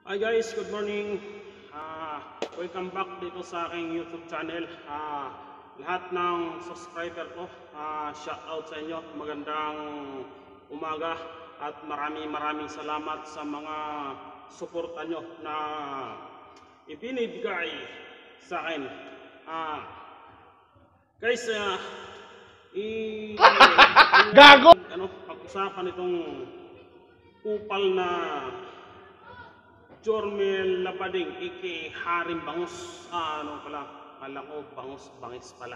Hi guys, good morning. Welcome back dito sa aking YouTube channel. Lahat ng subscriber ko, shout out sa inyo. Magandang umaga at maraming salamat sa mga suporta nyo na ibinibigay sa akin. Guys, gago! Pag-usapan itong kupal na Jormel Labading, aka Haring Bangus. Ano pala? Kala ko bangis pala.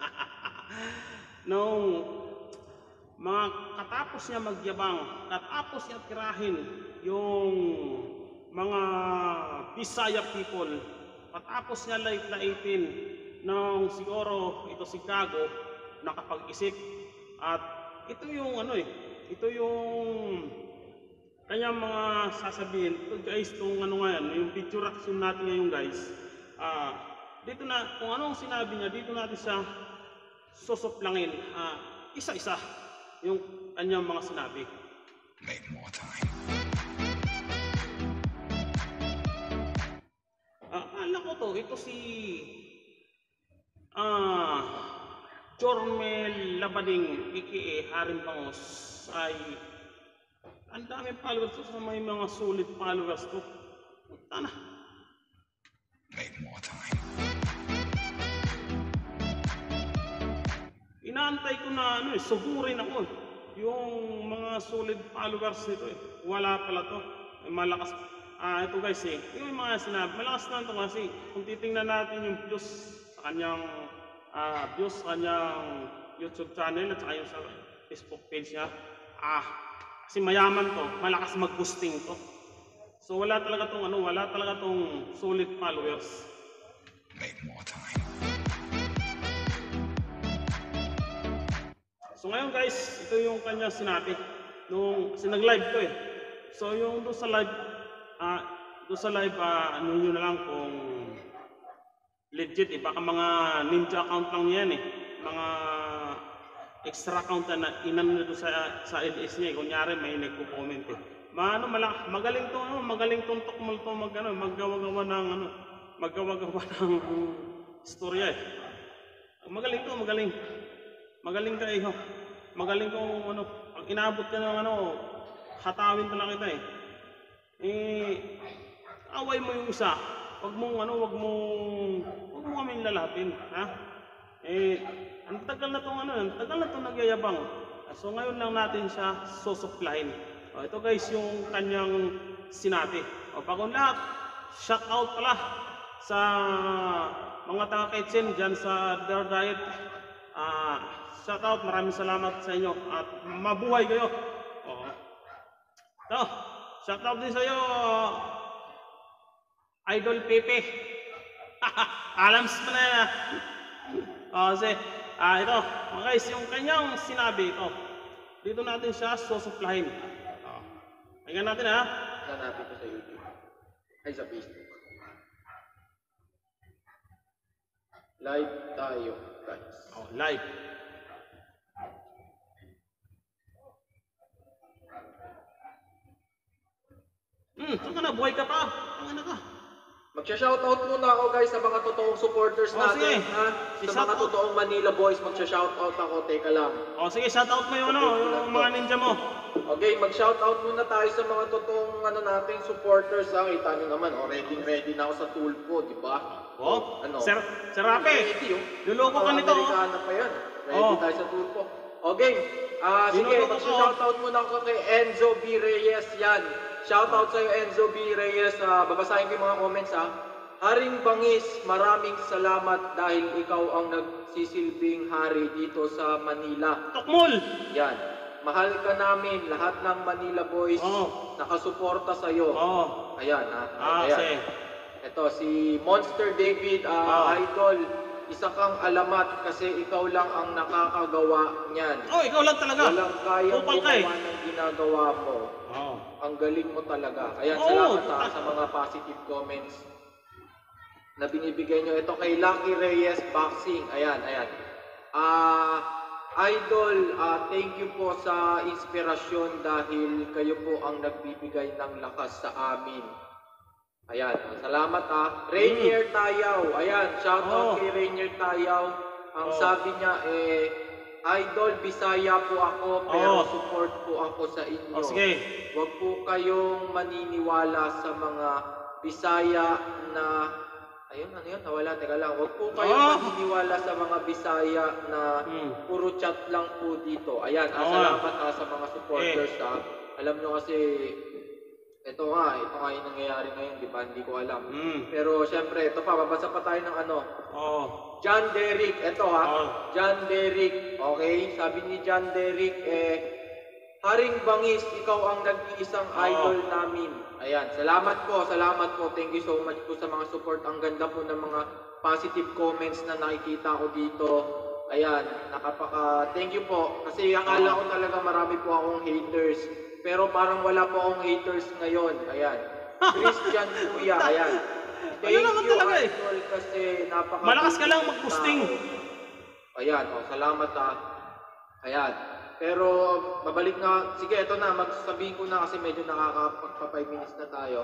Nung katapos niya magyabang, katapos niya tirahin yung mga Bisaya people, katapos niya laitin nung siguro ito si Gago nakapag-isip at ito yung ito yung kanya mga sasabihin. Ito guys, itong ngayon, yung picture reaction natin ngayon guys, dito na, kung anong sinabi niya, dito natin siya susuplangin, isa-isa yung kanyang mga sinabi. Make more time. Alam ko to, ito si Jormel Labading, aka Haring Bangus, ay ang daming followers to, sa may mga sulit followers to. Punta na. Make more time. Inaantay ko na sugurin ako. Yung mga sulit followers nito wala pala to. Malakas. Ito guys yung mga sinabi, malakas na ito kasi kung titingnan natin yung views sa kanyang YouTube channel at saka yung sa Facebook page niya. Kasi mayaman to, malakas mag-boosting to. So wala talaga tong solid followers. Make more time. So ngayon guys, ito yung kanya sinabi nung nag-live to So yung doon sa live, ano nyo na lang kung legit baka mga ninja account lang yan mga extra account na inano nito sa LS niya kunyari may nagko-comment magaling tong tukmol to maggawa-gawa ng istorya magaling kayo magaling kung pag inabot ka ng hatawin ka lang kita away mo yung isa wag mo kaming lalapin ang tagal na tong nagyayabang. So ngayon lang natin siya susuplahin. Ito guys yung kanyang sinabi. Bagong lahat, shout out pala sa mga taga-Kaitsin dyan sa Their Diet. Shout out, maraming salamat sa inyo at mabuhay kayo. Ito, shout out din sa iyo, Idol Pepe. Alams mo na yan. Ito, mga guys, yung kanyang sinabi ito. Dito natin siya susuplahin. Tingnan natin Hanapin ko sa YouTube. Ay, sa Facebook. Live tayo, guys. Live. Saan ka na? Buhay ka pa? Ang ka? Magsha-shoutout muna ako guys sa mga totoong supporters natin, sa mga totoong Manila boys, magsha-shoutout ako, teka lang. Sige, shoutout mo yung mga ninja mo. Okay, mag-shoutout muna tayo sa mga totoong nating supporters. Kita nyo naman, ready na ako sa tulpo, di ba? Sir Rafe, luloko ka nito. Amerikana pa yan. Ready tayo sa tulpo. Okay, sige, mag-shoutout muna ako kay Enzo B. Reyes yan. Shoutout sa'yo Enzo B. Reyes, babasahin ko yung mga comments Haring Bangis, maraming salamat dahil ikaw ang nagsisilbing hari dito sa Manila. Tukmol! Yan. Mahal ka namin, lahat ng Manila boys, nakasuporta sa'yo. Ayan ayan. Ito, si Monster David, Idol, isa kang alamat kasi ikaw lang ang nakakagawa niyan. Ikaw lang talaga. Walang kayang gumawa ng ginagawa mo. Ang galing mo talaga. Ayan, salamat sa mga positive comments na binibigay nyo. Ito kay Lucky Reyes Boxing. Ayan. Idol, thank you po sa inspirasyon dahil kayo po ang nagbibigay ng lakas sa amin. Ayan, salamat Rainier Tayaw. Ayan, shoutout kay Rainier Tayaw. Ang sabi niya Idol Bisaya po ako pero support po ako sa inyo. Sige. Huwag po kayong maniniwala sa mga Bisaya na ayun, ano yun? Nawala, teka lang. Huwag po kayong maniniwala sa mga Bisaya na puro chat lang po dito. Ayan, salamat sa mga supporters Alam nyo kasi ito nga yung nangyayari ngayon, di ba? Hindi ko alam. Pero syempre, ito pa, babasa pa tayo ng ano. John Derrick, ito John Derrick, okay? Sabi ni John Derrick, Haring Bangis, ikaw ang nag-iisang idol namin. Ayan, salamat po. Thank you so much po sa mga support. Ang ganda po ng mga positive comments na nakikita ko dito. Ayan, thank you po. Kasi akala ko talaga marami po akong haters. Pero parang wala po akong haters ngayon. Ayan. Christian Kuya, ayan. Thank you, idol, kasi napaka... Malakas ka lang mag-posting. Ayan, salamat Ayan. Pero, babalik na, sige, ito na, magsasabihin ko na kasi medyo nakakapagpa 5 minutes na tayo.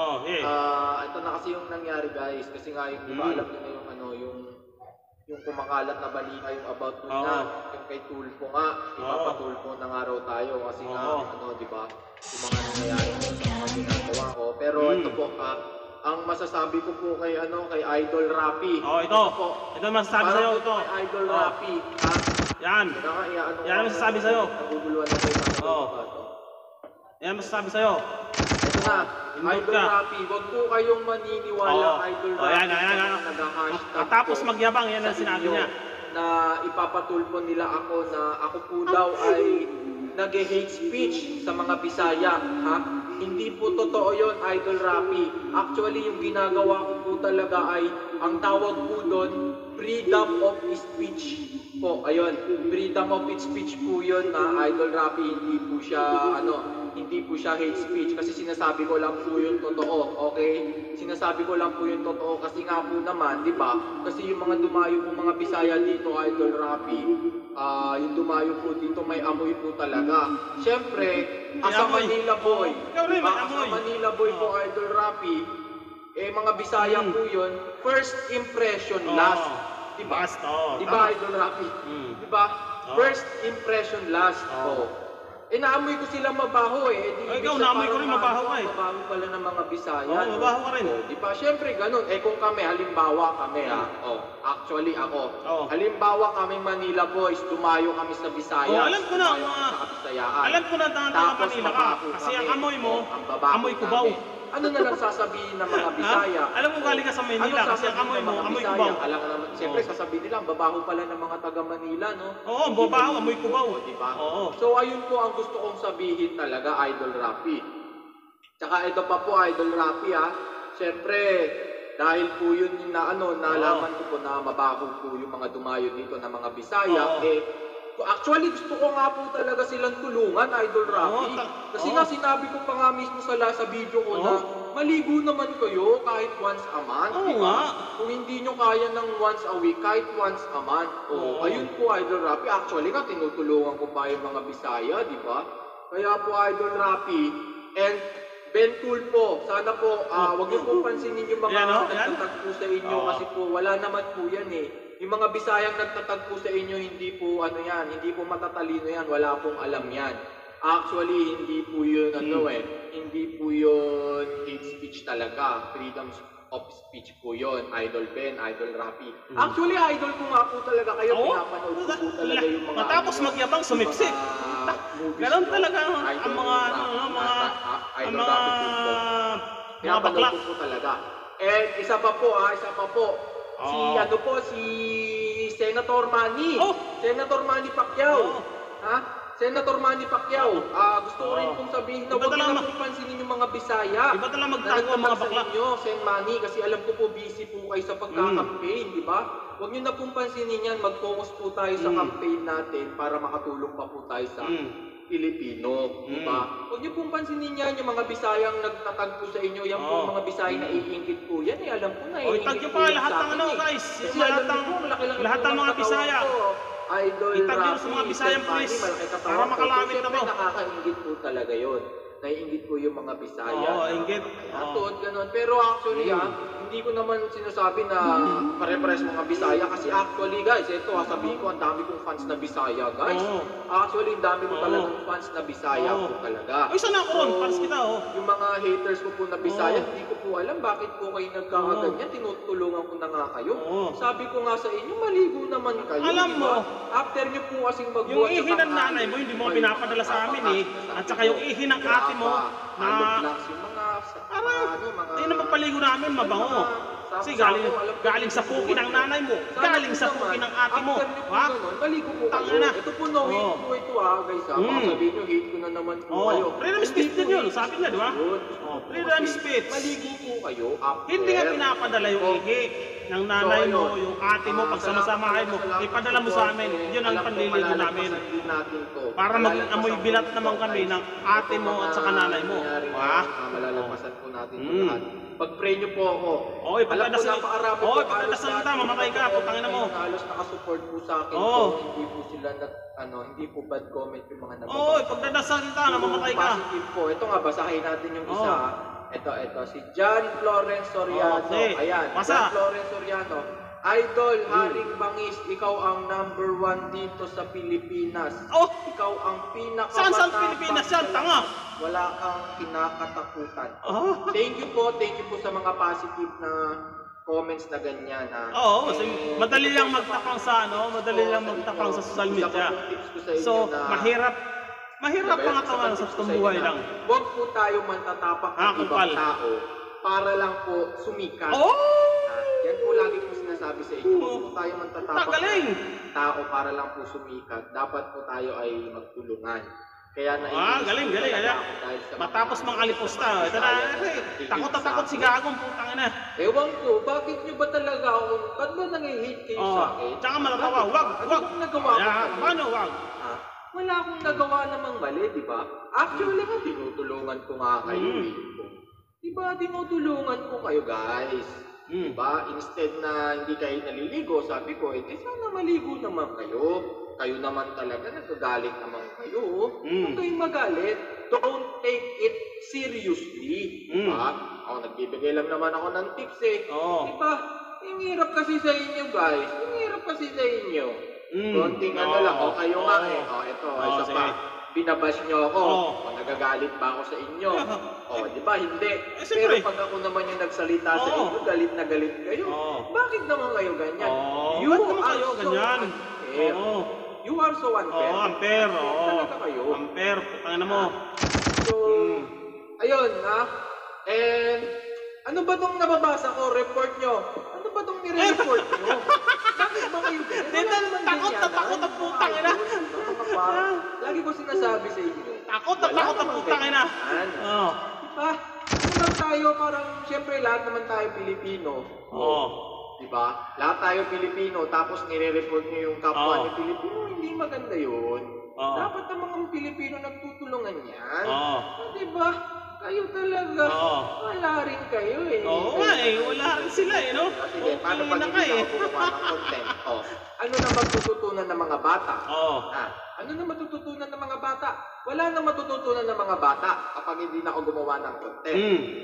Ito na kasi yung nangyari, guys. Kasi nga, yung, diba, alam nyo na yung, ano, yung kumakalat na balita yung about dun na, yung kay Tulfo nga, ipapatulfo na nga raw tayo kasi nga, ano, di ba, yung mga nangyayari sa mga ginagawa ko. Pero ito po, ang masasabi ko po kay, ano, kay Idol Rapi. Ito. Ito masasabi sa'yo, ito. Kay Idol Rapi, Yan. Yan ang masasabi sa'yo. Naguguluhan na kayo. Yan ang masasabi sa'yo. Ito na, Idol Rapi, huwag po kayong maniniwala, Idol Rapi. Yan. Tapos magyabang, yan ang sinabi niya. Na ipapatulpo nila ako na ako po daw ay nag-hate speech sa mga Bisaya. Hindi po totoo yon, Idol Rapi. Actually, yung ginagawa ko po talaga ay, ang tawag po doon, freedom of speech po. Ayun, freedom of speech po yun na Idol Rapi. Hindi po siya hate speech kasi sinasabi ko lang po yung totoo, okay? Sinasabi ko lang po yung totoo kasi nga po naman, di ba? Kasi yung mga dumayo po mga Bisaya dito, Idol Rapi, yung dumayo po dito may amoy po talaga. Siyempre, as a Manila boy, Manila boy po, Idol Rapi, mga Bisaya po yun, first impression last. Diba? Diba, Idol Rapi? Diba? First impression last. Naamoy ko sila mabaho Ikaw, naamoy ko rin mabaho ka Mabaho pala ng mga Bisaya. Mabaho ka rin. Diba? Siyempre, ganun. Kung kami, halimbawa kami actually ako. Halimbawa kami Manila boys, tumayo kami sa Bisaya. Alam ko na, alam ko na taga Manila ka. Kasi ang amoy mo, amoy kubaw. Ano na lang sasabihin ng mga Bisaya? Alam mo galing ka sa Manila kasi ang amoy mo, amoy kubaw. Alam ka naman, siyempre sasabihin nila, ang babaho pala ng mga taga Manila, no? Oo, babaho, amoy kubaw. Diba? So ayun po ang gusto kong sabihin talaga, Idol Rapi. Tsaka ito pa po, Idol Rapi siyempre, dahil po yun na nalaman ko po na mabaho po yung mga dumayo dito na mga Bisaya, actually, gusto ko nga po talaga silang tulungan, Idol Rapi. Kasi nga sinabi ko pa nga mismo sa video ko na maligo naman kayo kahit once a month. Diba? Kung hindi nyo kaya ng once a week, kahit once a month. Ayun po, Idol Rapi. Actually nga, tinutulungan ko pa yung mga Bisaya, di ba? Kaya po, Idol Rapi. And Ben Tulfo, sana po, wag niyo po pansinin yung mga nagtatagpo sa inyo kasi po, wala naman po yan Yung mga Bisayang nagtatagpo sa inyo, hindi po hindi po matatalino yan, wala pong alam yan. Actually, hindi po yun hindi po yun hate speech talaga. Freedom of speech po yun, Idol Ben, Idol Rapi. Actually, idol ko nga po talaga kayo, pinapanood ko po talaga yung mga matapos magyabang sumipsik. Ganon talaga ang mga pinapanood ko po talaga. And isa pa po, si Senator Manny. Senator Manny Pacquiao. Senator Manny Pacquiao. Gusto ko rin pong sabihin na huwag na pong pansinin yung mga Bisaya. Iba talaga magtago ang mga bakla. Sen Manny, kasi alam ko po busy po kayo sa pagka-campaign, di ba? Huwag nyo na pong pansinin yan. Mag-focus po tayo sa campaign natin para makatulong pa po tayo sa Pilipino, di ba? Huwag niyo pong pansinin yan, yung mga Bisayang nagtatagpo sa inyo, yan po mga Bisaya na iingit po yan alam ko na itag nyo pa lahat ng guys, lahat ng mga Bisaya. Idol Rapi, sa mga Bisayang please, para makalamit na po. Nakakaingit po talaga yun. naiingit ko yung mga Bisaya. Oo, inggit. Atot, ganun. Pero actually, hindi ko naman sinasabi na pare-pares mga Bisaya kasi actually, guys, ito sabihin ko, ang dami kong fans na Bisaya, guys. Oo. Actually, ang dami ko talagang fans na Bisaya Oo. po talaga. Ay, sana ako ron, fans kita, oh. Yung mga haters ko po na Bisaya, Oo. hindi ko po alam bakit po kayo nagkakaganyan. Tinutulungan ko na nga kayo. Oo. Sabi ko nga sa inyo, maligo naman kayo. Alam di mo, ba? After nyo po kasing Yung magbuhat ihi ng nanay mo, hindi mo pinapadala sa amin eh. At saka yung ihi ng ate mo, na yung mga ayun na magpaligo namin, mabango. Kasi galing sa puki ng nanay mo, galing sa puki ng ate mo. Ha? Maligo po Tanga kayo. na. Ito po no hate po ito guys. Baka sabihin nyo, hate ko na naman po kayo. Freedom speech din yun, sabi niya, di ba? Freedom speech. Maligo po kayo after. Hindi nga pinapadala yung ihi ng nanay mo, yung ate mo, pag sama-samahin mo, ipadala mo sa amin. Yun ang panliligo namin. Para mag-amoy bilat naman kami ng ate mo at saka nanay mo. Ha? Malalampasan po natin ito lahat. Pag-pray nyo po ako. Oy, pagdadasal. Napakarami po. Oy, pagdadasal kita, mamatay ka, putangin na mo. Halos nakasupport po sa akin. Oo. Hindi po sila, hindi po bad comment yung mga nababasa. Oy, pagdadasal kita, namamatay ka. Positive po. Ito nga, basahin natin yung isa. Ito, si John Florence Soriano. Okay. Ayan, Basa. John Florence Soriano. Idol, Haring Bangis, ikaw ang #1 dito sa Pilipinas. Oh! Ikaw ang pinakamatapang. Saan Pilipinas yan? Tanga! Wala kang kinakatakutan. Oh. Thank you po sa mga positive na comments na ganyan ha. Oo, kasi madali lang magtapang sa madali lang magtapang sa social media. So, mahirap pangatawan sa buhay lang. Huwag po tayo mantatapang ng ibang tao para lang po sumikat. Yan po lagi po sinasabi sa inyo. Huwag po tayo mantatapang ng tao para lang po sumikat. Dapat po tayo ay magtulungan. Kaya galing. Matapos mang alipusta. Ito na, takot na takot si Gagong, putang ina. Ewan ko, bakit nyo ba talaga ako, ba't ba nang-hate kayo sa akin? Tsaka matatawa, wag. Anong nagawa ko kayo? Paano, wag? Wala akong nagawa namang mali, di ba? Actually nga, tinutulungan ko nga kayo. Di ba, tinutulungan ko kayo, guys. Diba? Instead na hindi kayo naliligo, sabi ko, sana maligo naman kayo. Kayo naman talaga, nagagalit naman kayo. Huwag kayong magalit. Don't take it seriously. Diba? Nagbibigay lang naman ako ng tips Diba? Ang hirap kasi sa inyo, guys. Ang hirap kasi sa inyo. Konting lang. Kayo nga ito, isa pa. Binabash nyo ako. Nagagalit ba ako sa inyo? Di ba? Hindi. Pero pag ako naman yung nagsalita sa inyo, galit na galit kayo. Bakit naman kayo ganyan? You are so unfair. You are so unfair. Unfair. Talaga kayo. Unfair. Putangin na mo. So, ayun And, ano ba tong nababasa ko? Report nyo. Ano ba tong nire-report nyo? Bakit ba kayo ganyan? Takot na putang ina. Lagi ko sinasabi sa inyo. Takot na putang ina. Diba? Ano tayo, parang, syempre lahat naman tayo Pilipino. Diba? Lahat tayo Pilipino, tapos nire-report nyo yung kapwa ni Pilipino, hindi maganda yun. Dapat ang mga Pilipino nagtutulungan yan. Diba? Kayo talaga. Wala rin kayo wala rin sila no? Sige, paano pag hindi ako gumawa ng content? Ano na matututunan ng mga bata? Ano na matututunan ng mga bata? Wala na matututunan ng mga bata kapag hindi na ako gumawa ng content.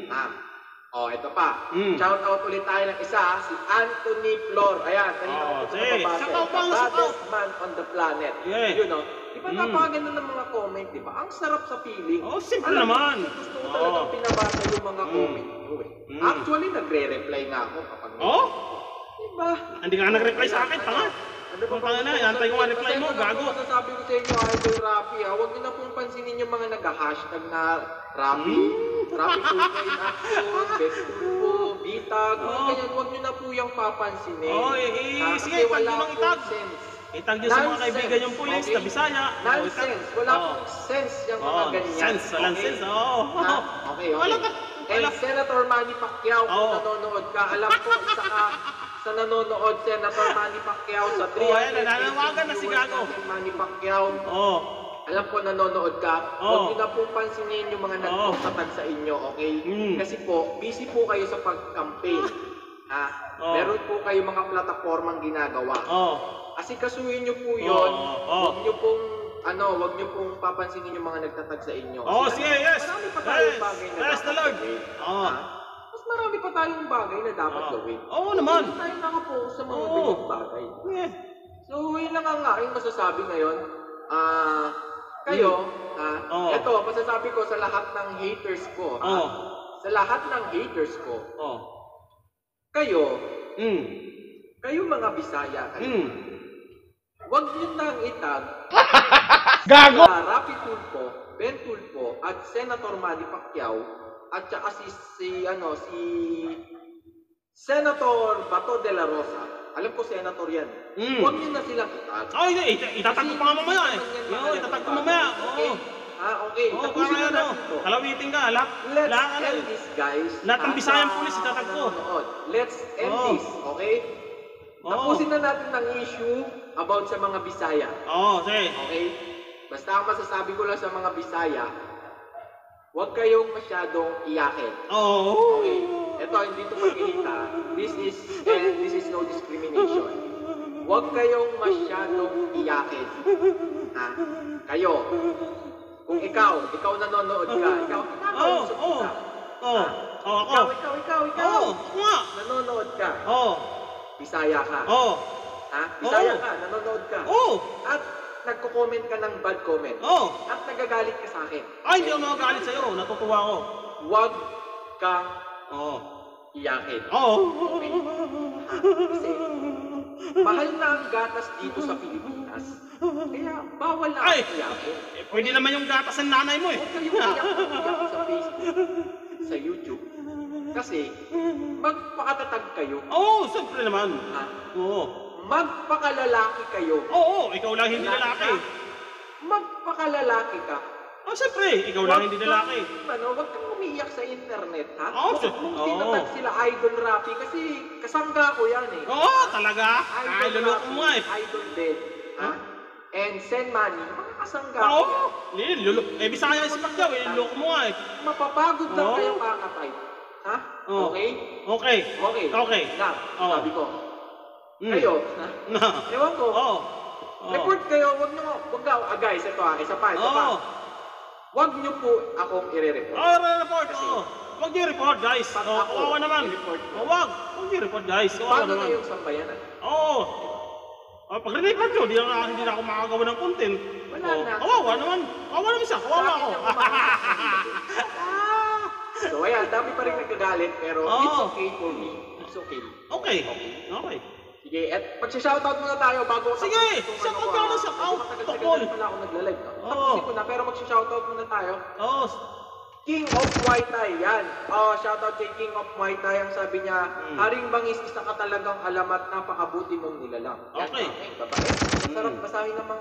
Ito pa. Shout out ulit tayo ng isa, si Anthony Flor. Ayan, kanina ko ito nababasa. Baddest man on the planet. Yun Di ba napakaganda ng mga comment, di ba? Ang sarap sa feeling. Simple naman. Gusto ko talagang pinabasa yung mga comment nyo Actually, nagre-reply nga ako kapag diba? Hindi nga nag-reply sa akin, tanga. Kung tanga na, antay ko nga reply mo, gago. Masasabi ko sa inyo, Idol Rafi, huwag nyo na pong pansinin yung mga nag-hashtag na Rafi. Rafi Tulay in Action, Bestupo, Bitag, ganyan. Huwag nyo na po yung papansinin. Sige, pag nyo mang itag. Itag nyo sa mga kaibigan yung pulis, na Bisaya. Nonsense. Wala pong sense yung mga ganyan. Walang sense. Okay. And Senator Manny Pacquiao, kung nanonood ka, alam ko, isa ka sa nanonood, Senator Manny Pacquiao, sa 300 nananawagan na si Gago. Manny Pacquiao. Alam ko nanonood ka, huwag nyo na pong pansinin yung mga nagpapatag sa inyo, okay? Kasi po, busy po kayo sa pag-campaign. Meron po kayo mga plataformang ginagawa. Asikasuhin nyo po yun. Huwag nyo pong wag niyo pong papansinin yung mga nagtatag sa inyo. Oh, Kasi sige, yes. Marami pa tayong bagay na Yes, dapat the Lord. gawin. Oh. Ha? Mas marami pa tayong bagay na dapat gawin. Oo naman. Hindi tayo nakapokus sa mga Oo. ganyang bagay. Yeah. So, yun lang ang aking masasabi ngayon. Kayo, ito, masasabi ko sa lahat ng haters ko, sa lahat ng haters ko, kayo, kayo mga Bisaya, kayo, wag niyo nang itag Gago! Rapi Tulfo, Ben Tulfo, at Senator Manny Pacquiao, at saka si Senator Bato de la Rosa. Alam ko, Senator yan. Huwag niyo na silang itag. Ay, itatag ko pa nga mamaya eh. Oo, itatag ko mamaya. Oo. Okay. Oo, Tapusin para na ano, natin to. kalawitin ka. Lahat Let's end this, guys. Lahat ng Bisayang pulis itatag ko. Let's end this, okay? Tapusin na natin ng issue about sa mga Bisaya. Oo, sige. Okay? Basta ang masasabi ko lang sa mga Bisaya, huwag kayong masyadong iyakin. Oo. Okay? Ito, hindi ito pagkikita. This is no discrimination. Huwag kayong masyadong iyakin. Ha? Kayo. Kung ikaw nanonood ka, ikaw Oo. Ako. Ikaw. Oo, ako nga. Nanonood ka. Oo. Bisaya ka. Oo. Ha? Bisaya Oo. ka, nanonood ka. Oo. At nagko-comment ka ng bad comment. Oo. At nagagalit ka sa akin. Ay, hindi ako magagalit sa'yo. Natutuwa ako. Huwag kang Oo. iyakin. Oo. Okay? Kasi mahal na ang gatas dito sa Pilipinas. Kaya bawal na Ay! ang iyakin. Pwede naman yung gatas ng nanay mo eh. Huwag kayong iyak sa Facebook, sa YouTube. Kasi magpakatatag kayo. Oo, siyempre naman. Ha? Oo. Magpakalalaki kayo. Oo, ikaw lang hindi lalaki. Magpakalalaki ka. Oh, siyempre, ikaw lang hindi lalaki. Huwag kang umiiyak sa internet, ha? Oo, Huwag mong tinatag sila Idol Rapi kasi kasangga ko yan eh. Oo, talaga. Ay, luloko mo nga eh. Idol din. Ha? And Sen Manny, mga kasangga ko yan. Oo, Bisaya si Pacquiao eh, luloko mo nga eh. Mapapagod lang Oo. kayo kakatay. Ha? Oo. Okay? Okay. Okay. Okay. Na, Oo. sabi ko. Kayo, ha? Na. Ewan ko. Oo. Report kayo, wag nyo, guys, ito isa pa. Oo. Wag nyo po akong i-report. Oo, report. Oo. Huwag niyo report, guys. Pag Oo, ako, kawawa naman. i-report mo. Oo, wag. Huwag niyo report, guys. Kawawa Paano na naman. yung sambayanan? Oo. Pag report nyo, hindi na ako makagawa ng content. Wala Oo. na. Kawawa naman. Kawawa naman siya. Kawawa Sa akin ako. ang So ayan, dami pa rin nagkagalit, pero Oo. it's okay for me. It's okay. Okay. Okay. Sige, at magsha-shoutout muna tayo bago Sige, shoutout ka na, shoutout. Matagal-tagal Tungkol. na pala ako nagla-live. No? Oo. Tapusin ko na, pero magsha-shoutout muna tayo. Oo. King of Muay Thai, yan. Shoutout kay King of Muay Thai. Ang sabi niya, Haring Bangis, isa ka talagang alamat, napakabuti mong nilalang. Yan, Okay. babae. Masarap basahin naman.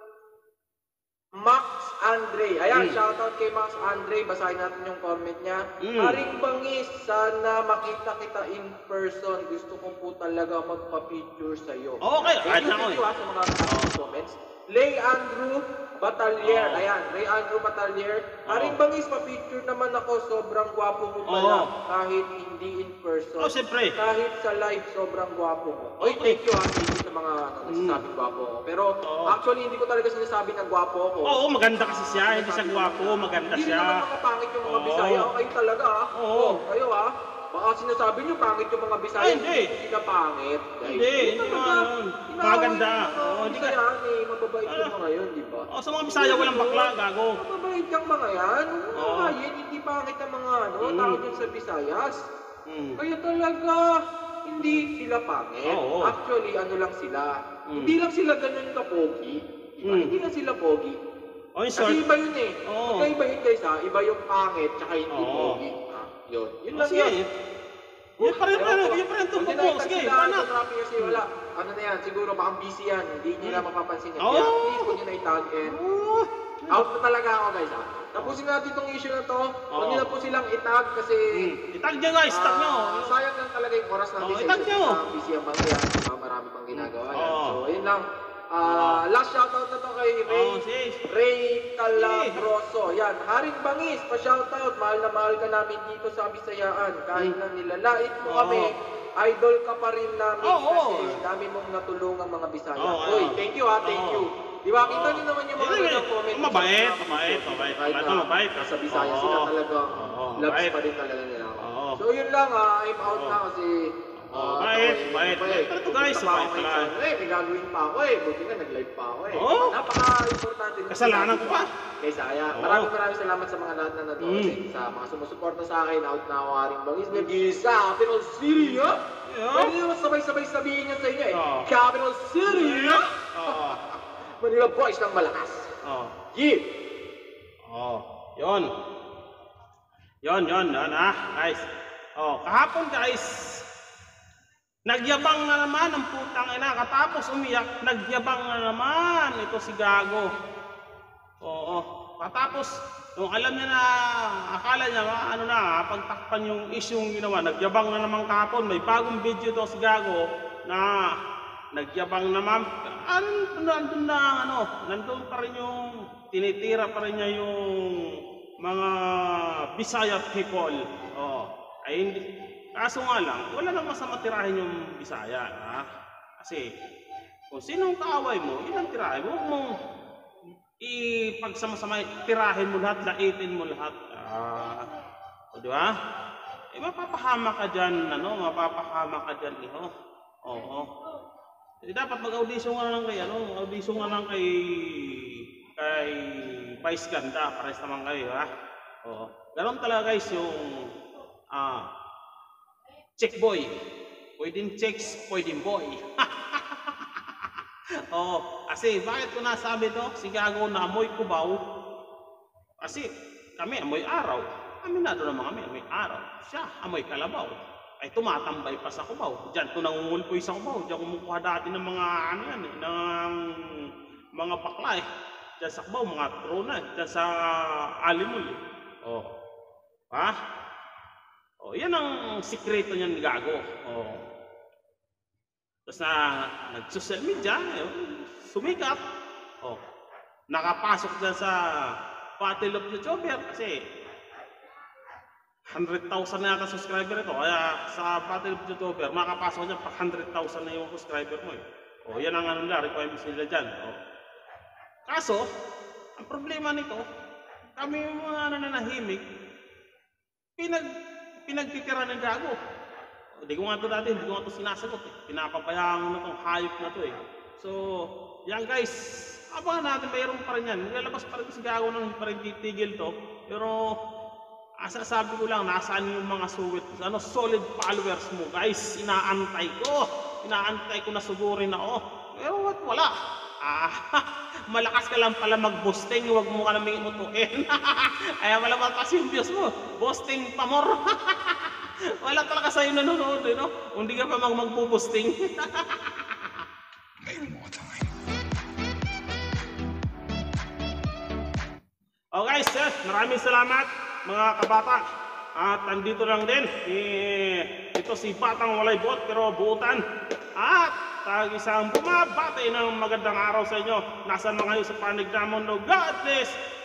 Max Andre. Ayan, shoutout kay Max Andre. Basahin natin yung comment niya. Haring Bangis, sana makita kita in person. Gusto ko po talaga magpa-picture sa'yo. Okay, Thank you, okay. sa mga comments. Lay Andrew Batalier. Ayan, Ray Andrew Batalier. Haring Bangis, pa-picture naman ako. Sobrang gwapo mo pala. Kahit hindi in person. Oh, siyempre. Kahit sa live, sobrang gwapo mo. Oy, thank you ha. Thank you sa mga nagsasabing gwapo ko. Pero actually, hindi ko talaga sinasabi na gwapo ako. Oo, maganda kasi siya. Hindi siya gwapo. Maganda Hindi siya. naman mga pangit yung mga Oo. Bisaya. Kayo talaga ha. Oo. Kayo ha. Baka sinasabi nyo pangit yung mga Bisaya. Ay, hindi. Sila pangit. Hindi, hindi naman. Maganda. Oo, hindi ka. Bisaya mababait yung mga yun, di ba? Oh, sa mga Bisaya walang bakla, gago. Mababait yung mga yan. Oo. Hindi pangit ang mga tao dyan sa Visayas. Kaya talaga, hindi sila pangit. Oo. Actually, ano lang sila. Hindi lang sila ganun ka-pogi. Diba? Hindi lang sila pogi. Oh, in Kasi short. iba yun eh. Oo. Magkaiba yun guys ha. Iba yung pangit, tsaka hindi Oo. pogi. Yun. Yun Oh, lang sige. yun. Yun pa rin, yun pa rin ito. Sige, paano? Kasi wala. Ano na yan, siguro baka busy yan. Hindi nila mapapansin yan. Oo. Kaya please, huwag nyo na itag and out na talaga ako guys ha. Tapusin natin itong issue na to. Huwag nyo na po silang itag kasi Itag nyo guys, itag nyo. sayang lang talaga yung oras natin Oo, itag nyo. busy ang mga yan. Marami pang ginagawa yan. Oo. So, ayun lang. Last shoutout na to kay Ray. Oh, sis. Ray Calabroso. Yan. Haring Bangis, pa-shoutout. Mahal na mahal ka namin dito sa Bisayaan. Kahit na nilalait mo kami, idol ka pa rin namin Oo. kasi dami mong natulungang mga Bisaya. Oo. Uy, thank you ha, thank you. Di ba? Kita niyo naman yung mga ganyang comment. Mabait. Kahit na Mabait. nasa Bisaya sila talaga. Loves mabait. pa rin talaga nila ako. Oo. So yun lang, I'm out na kasi Bait. Pero ito guys, bait pala. May gagawin pa ako Buti nga nag-live pa ako Oo. Napaka-importante. Kasalanan ko pa. Kay Saya. Oo. Maraming salamat sa mga lahat na nanonood. Sa mga sumusuporta sa akin. Out na ako Haring Bangis. Nag-iisa. Capital City, ha? Pwede naman sabay-sabay sabihin yan sa inyo Oo. Capital City, ha? Oo. Manila Boys ng malakas. Oo. Yeah! Yon, guys. Kahapon guys, nagyabang na naman ang putang ina. Katapos umiyak, nagyabang na naman ito si Gago. Katapos, nung alam niya na, akala niya, pagtakpan yung issue yung ginawa, nagyabang na naman kahapon. May bagong video daw si Gago na nagyabang naman. Nandun pa rin yung, tinitira pa rin niya yung mga Bisaya people. Ay hindi. Kaso nga lang, wala nang masama tirahin yung Bisaya. Kasi, kung sinong kaaway mo, yun ang tirahin mo. Huwag mong ipagsama-sama, tirahin mo lahat, laitin mo lahat. Di ba? Mapapahama ka dyan, mapapahama ka dyan, dapat mag-audition nga lang kay, audition nga lang kay Vice Ganda, pares naman kayo, ha? Ganon talaga guys yung check boy. Pwedeng checks, pwedeng boy. Kasi bakit ko nasabi to? Si Gago na amoy kubaw. Kasi kami amoy araw. Aminado naman kami amoy araw. Siya amoy kalabaw. Ay tumatambay pa sa kubaw. Diyan to nangungulpoy sa kubaw. Diyan kumukuha dati ng mga ng mga bakla Diyan sa kubaw, mga trona. Diyan sa alimul. Yan ang sikreto niyan ni Gago. Tapos nag-social media, sumikat. Nakapasok dyan sa Battle of YouTuber kasi 100,000 na yata subscriber ito. Kaya sa Battle of YouTuber, makapasok niya pa 100,000 na yung subscriber mo. Yan ang requirements nila dyan. Kaso, ang problema nito, kami yung mga nananahimik, pinagtitira ng Gago. Hindi ko nga ito dati, hindi ko nga ito sinasagot Pinapabayaan ko na itong hayop na ito So, yan guys, abangan natin, mayroon pa rin yan. Nilalabas pa rin si Gago nang pa rin titigil to. Pero, sabi ko lang, nasaan yung mga solid followers mo guys. Inaantay ko na sugurin ako. Pero wala. Malakas ka lang pala mag-boosting, huwag mo ka naming utukin. Kaya wala mataas yung views mo. Boosting pa more. Wala talaga sa'yo nanonood, Hindi ka pa mag-boosting. Guys, maraming salamat mga kabata. At andito lang din. Ito si Batang Walay Bot pero buutan. At isang bumabati ng magandang araw sa inyo. Nasaan mga kayo sa panig na mundo. God bless!